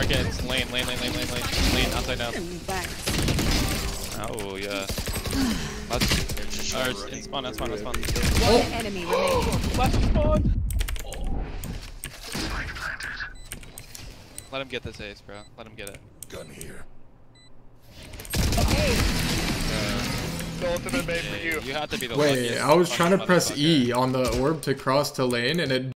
Market, it's lane, outside down. Oh, yeah. That's in spawn, that's spawn. One enemy remaining. Last spawn! Let him get this ace, bro. Let him get it. Gun here. The ultimate made for you. You have to be the Wait, luckiest I was trying to press motherfucker. E on the orb to cross to lane and it